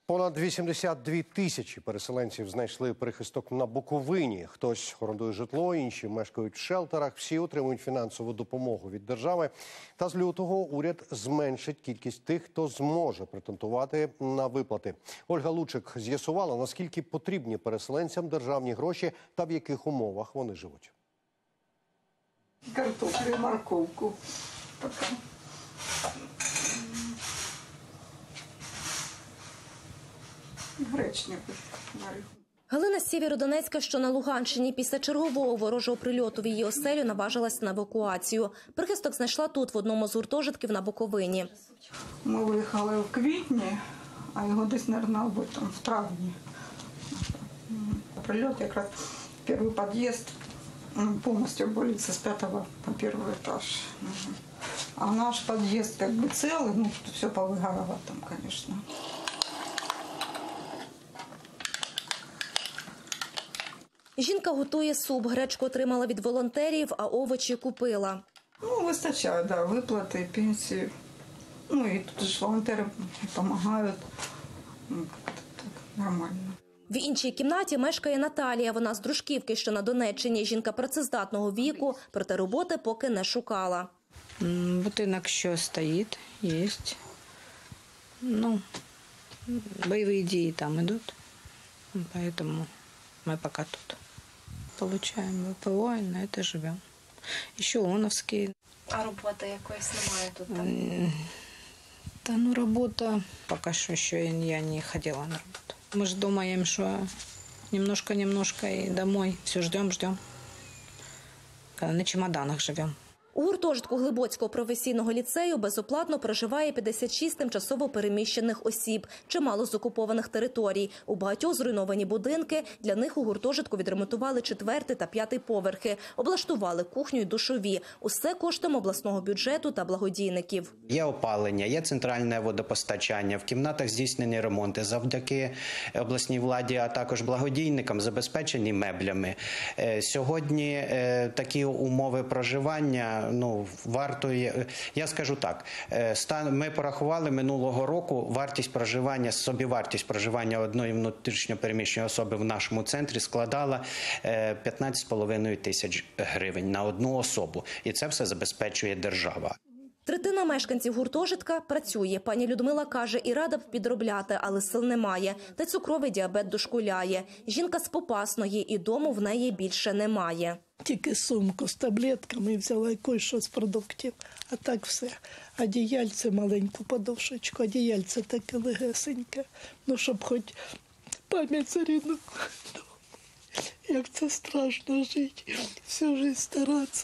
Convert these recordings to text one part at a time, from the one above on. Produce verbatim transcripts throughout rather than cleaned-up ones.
Понад вісімдесят дві тисячі переселенців знайшли прихисток на Буковині. Хтось орендує житло, інші мешкають в шелтерах. Всі отримують фінансову допомогу від держави. Та з лютого уряд зменшить кількість тих, хто зможе претендувати на виплати. Ольга Лучик з'ясувала, наскільки потрібні переселенцям державні гроші та в яких умовах вони живуть. Картоплю, морковку. Пока. Гречневу варю. Галина з Сєвєродонецька, що на Луганщині, після чергового ворожого прильоту в її оселю наважилась на евакуацію. Прихисток знайшла тут, в одному з гуртожитків на Буковині. Ми виїхали в квітні, а його десь, мабуть, в травні. Прильот якраз перший під'їзд, повністю обвалився з п'ятого по перший етаж. А наш під'їзд как бы цілий, ну, все повигорало там, звісно. Жінка готує суп, гречку отримала від волонтерів, а овочі купила. Ну, вистачає, да, виплати, пенсії. Ну, і тут ж волонтери допомагають. Ну, так, нормально. В іншій кімнаті мешкає Наталія. Вона з Дружківки, що на Донеччині. Жінка працездатного віку, проте роботи поки не шукала. Будинок що стоїть, є. Ну, бойові дії там йдуть, тому ми поки тут. Получаем ВПО и на это живем. Еще ООНовские. А роботи якоїсь немає тут? Так? Да, ну работа, пока что еще я не ходила на работу. Мы же думаем, что немножко-немножко и домой. Все ждем, ждем. Когда на чемоданах живем. У гуртожитку Глибоцького професійного ліцею безоплатно проживає п'ятдесят шість тимчасово переміщених осіб, чимало з окупованих територій. У багатьох зруйновані будинки. Для них у гуртожитку відремонтували четвертий та п'ятий поверхи, облаштували кухню й душові. Усе коштом обласного бюджету та благодійників. Є опалення, є центральне водопостачання, в кімнатах здійснені ремонти завдяки обласній владі, а також благодійникам забезпечені меблями. Сьогодні такі умови проживання, ну, варто, я скажу так, ми порахували минулого року вартість проживання, собівартість проживання одної внутрішньопереміщеної особи в нашому центрі складала п'ятнадцять з половиною тисяч гривень на одну особу. І це все забезпечує держава. Третина мешканців гуртожитка працює. Пані Людмила каже, і рада б підробляти, але сил немає. Та цукровий діабет дошкуляє. Жінка з Попасної, і дому в неї більше немає. Тільки сумку з таблетками взяла і кое-що з продуктів, а так все. Одіяльце, маленьку подушечку, одіяльце таке легесеньке. Ну, щоб хоч пам'ять за рідну. Як це страшно жити, всю життя старатися.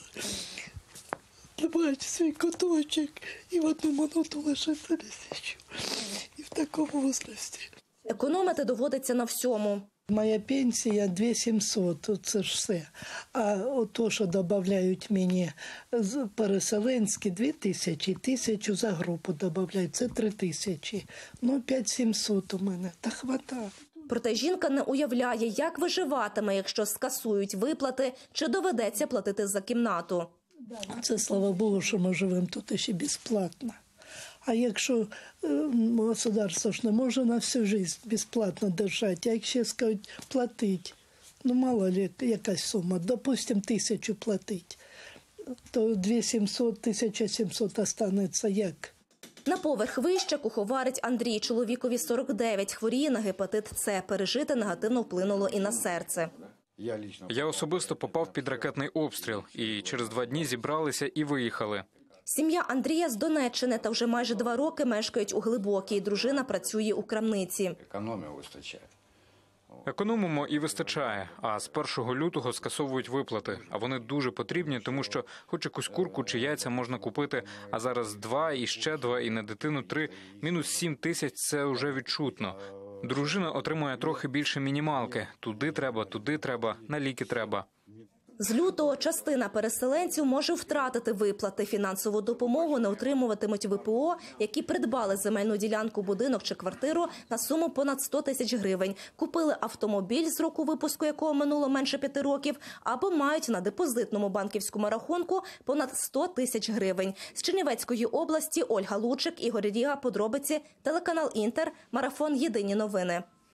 Бачити свій куточок і в одну минуту лишитися місяцю. І в такому возрасті. Економити доводиться на всьому. Моя пенсія дві тисячі сімсот, це ж все. А то, що додають мені переселенські, дві тисячі, тисячу за групу додають, це три тисячі. Ну, п'ять тисяч сімсот у мене, та хватає. Проте жінка не уявляє, як виживатиме, якщо скасують виплати, чи доведеться платити за кімнату. Це, слава Богу, що ми живемо тут ще безплатно. А якщо государство ж не може на всю життя безплатно держати, а якщо скажуть платити, ну мало ли якась сума, допустимо тисячу платити, то дві тисячі сімсот, тисяча сімсот останеться як? На поверх вище куховарить Андрій. Чоловікові сорок дев'ять, хворіє на гепатит С. Пережити негативно вплинуло і на серце. Я особисто попав під ракетний обстріл і через два дні зібралися і виїхали. Сім'я Андрія з Донеччини та вже майже два роки мешкають у Глибокій. Дружина працює у крамниці. Економія вистачає. Економимо і вистачає, а з першого лютого скасовують виплати. А вони дуже потрібні, тому що хоч якусь курку чи яйця можна купити, а зараз два і ще два, і на дитину три, мінус сім тисяч – це вже відчутно. Дружина отримує трохи більше мінімалки. Туди треба, туди треба, на ліки треба. З лютого частина переселенців може втратити виплати. Фінансову допомогу не отримуватимуть ве пе о, які придбали земельну ділянку, будинок чи квартиру на суму понад сто тисяч гривень, купили автомобіль, з року випуску якого минуло менше п'яти років, або мають на депозитному банківському рахунку понад сто тисяч гривень. З Чернівецької області Ольга Лучик, Ігор Ріга, подробиці, телеканал Інтер, марафон «Єдині новини».